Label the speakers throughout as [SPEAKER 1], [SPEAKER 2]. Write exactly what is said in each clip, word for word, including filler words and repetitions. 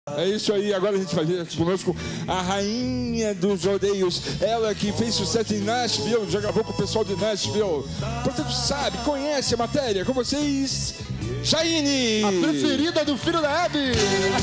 [SPEAKER 1] É isso aí, agora a gente vai ver aqui conosco a rainha dos rodeios. Ela que fez sucesso em Nashville, já gravou com o pessoal de Nashville. Portanto, sabe, conhece a matéria. Com vocês, Jaiine!
[SPEAKER 2] A preferida do filho da Hebe!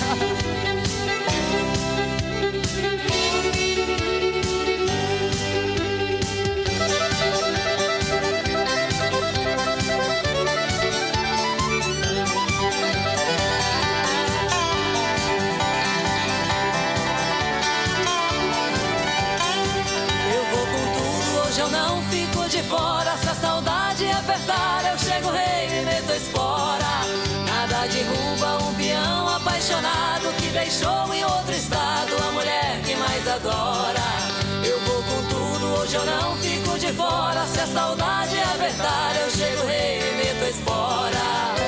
[SPEAKER 3] Eu não fico de fora, se a saudade apertar, eu chego rei e meto espora. Nada derruba um peão apaixonado que deixou em outro estado a mulher que mais adora. Eu vou com tudo, hoje eu não fico de fora, se a saudade apertar, eu chego rei e meto espora.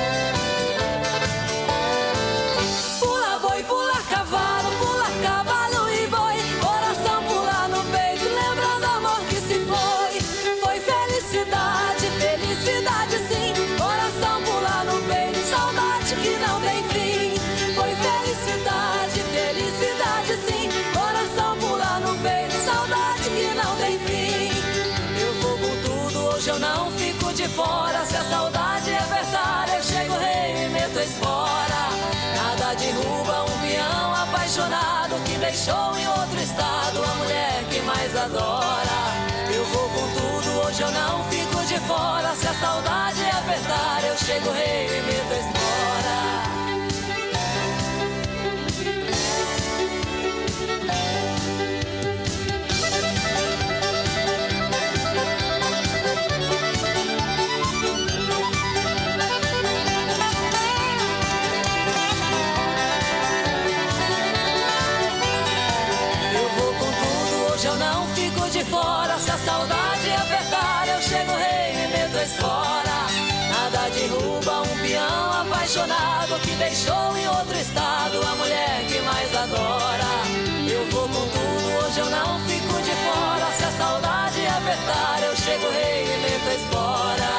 [SPEAKER 3] Pula boi, pula cavalo, pula cavalo e boi, coração pula no peito, lembrando amor que se foi. Foi felicidade, felicidade sim, coração pula no peito, saudade que não tem fim. Foi felicidade, felicidade sim, coração pula no peito, saudade que não tem fim. Eu vou com tudo, hoje eu não fico de fora, se a saudade apertar, eu chego rei e meto espora. Nada derruba um peão apaixonado que deixou em outro estado a mulher que mais adora. Eu vou com tudo, hoje eu não fico de fora, se a saudade apertar, eu chego rei e meto espora. Eu não fico de fora, se a saudade apertar, eu chego rei e meto espora. Nada derruba um peão apaixonado que deixou em outro estado a mulher que mais adora. Eu vou com tudo, hoje eu não fico de fora, se a saudade apertar, eu chego rei e meto espora.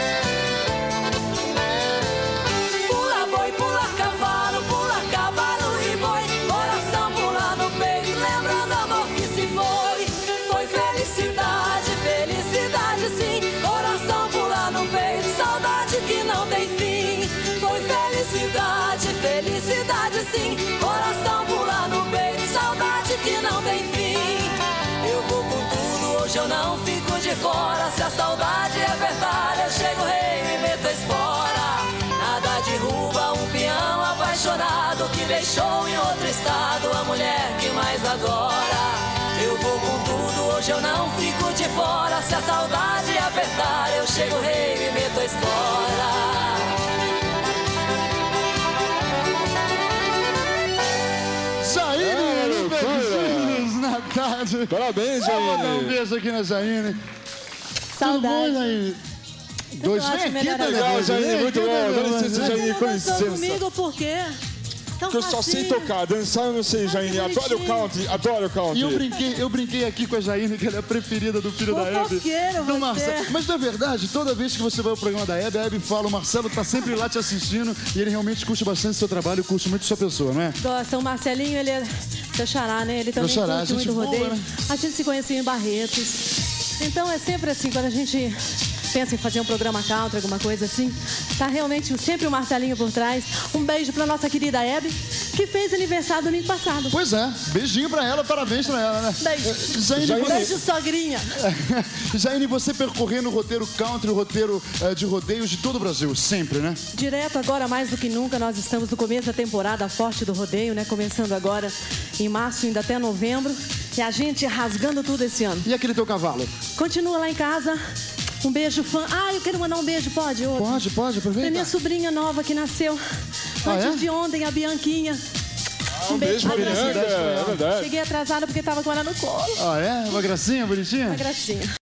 [SPEAKER 3] Pula boi, pula cavalo, pula cavalo e boi, coração pula no peito, lembrando amor que se foi. Foi felicidade, felicidade sim, coração pula no peito, saudade que não tem fim. Foi felicidade, felicidade sim, coração pula no peito, saudade que não tem fim. Eu vou com tudo, hoje eu não fico de fora, se a saudade apertar, eu chego rei e meto espora. Nada derruba um peão apaixonado que deixou em outro estado a mulher que mais adora. Eu vou com tudo, hoje eu não fico de fora, se a saudade apertar, eu chego rei e meto espora.
[SPEAKER 2] Jaiine, beijinhos na tarde.
[SPEAKER 1] Parabéns, Jaiine.
[SPEAKER 2] Vou dar um beijo aqui na Jaiine.
[SPEAKER 4] Saudade.
[SPEAKER 2] Tudo bom, Jaiine? Dois, vem aqui,
[SPEAKER 4] melhor
[SPEAKER 2] dois.
[SPEAKER 1] Legal, Jaiine, muito bom. Dá licença,
[SPEAKER 4] Você
[SPEAKER 1] Jaiine, com
[SPEAKER 4] não dançou
[SPEAKER 1] licença.
[SPEAKER 4] comigo por quê? Tão
[SPEAKER 1] Porque eu só sei
[SPEAKER 4] facinho.
[SPEAKER 1] tocar, dançar eu não sei, Jaiine. Adoro o country, adoro o country.
[SPEAKER 2] E eu brinquei, eu brinquei aqui com a Jaiine, que ela é a preferida do filho da Hebe.
[SPEAKER 4] Fofoqueiro
[SPEAKER 2] Do
[SPEAKER 4] você.
[SPEAKER 2] Marcelo. Mas na verdade, toda vez que você vai ao programa da Hebe, a Hebe fala, o Marcelo tá sempre lá te assistindo e ele realmente curte bastante seu trabalho, curte muito sua pessoa, não é?
[SPEAKER 4] Gosta, o Marcelinho, ele é seu xará, né? Ele também
[SPEAKER 2] Meu xará,
[SPEAKER 4] curte
[SPEAKER 2] gente
[SPEAKER 4] muito
[SPEAKER 2] boa,
[SPEAKER 4] rodeio.
[SPEAKER 2] né?
[SPEAKER 4] A gente se conhecia em Barretos. Então é sempre assim, quando a gente pensa em fazer um programa country, alguma coisa assim, tá realmente sempre o Marcelinho por trás. Um beijo pra nossa querida Hebe, que fez aniversário domingo passado.
[SPEAKER 2] Pois é, beijinho pra ela, parabéns pra ela, né?
[SPEAKER 4] Beijo.
[SPEAKER 2] Eh, Jaiine,
[SPEAKER 1] Jaiine.
[SPEAKER 4] Beijo, sogrinha.
[SPEAKER 2] Jaiine, você percorrendo o roteiro country, o roteiro eh, de rodeios de todo o Brasil, sempre, né?
[SPEAKER 4] Direto agora, mais do que nunca, nós estamos no começo da temporada forte do rodeio, né? Começando agora em março, indo até novembro. E a gente rasgando tudo esse ano.
[SPEAKER 2] E aquele teu cavalo?
[SPEAKER 4] Continua lá em casa. Um beijo, fã. Ah, eu quero mandar um beijo, pode? Outro.
[SPEAKER 2] Pode, pode,
[SPEAKER 4] Pra
[SPEAKER 2] aproveita.
[SPEAKER 4] minha sobrinha nova que nasceu
[SPEAKER 2] Ah,
[SPEAKER 4] antes
[SPEAKER 2] é?
[SPEAKER 4] de ontem, a Bianquinha.
[SPEAKER 1] Um beijo pra
[SPEAKER 4] pra
[SPEAKER 1] Bianca,
[SPEAKER 4] Bianca.
[SPEAKER 1] é verdade.
[SPEAKER 4] Cheguei atrasada porque tava com ela no colo.
[SPEAKER 2] Ah, é? Uma gracinha, bonitinha?
[SPEAKER 4] Uma gracinha.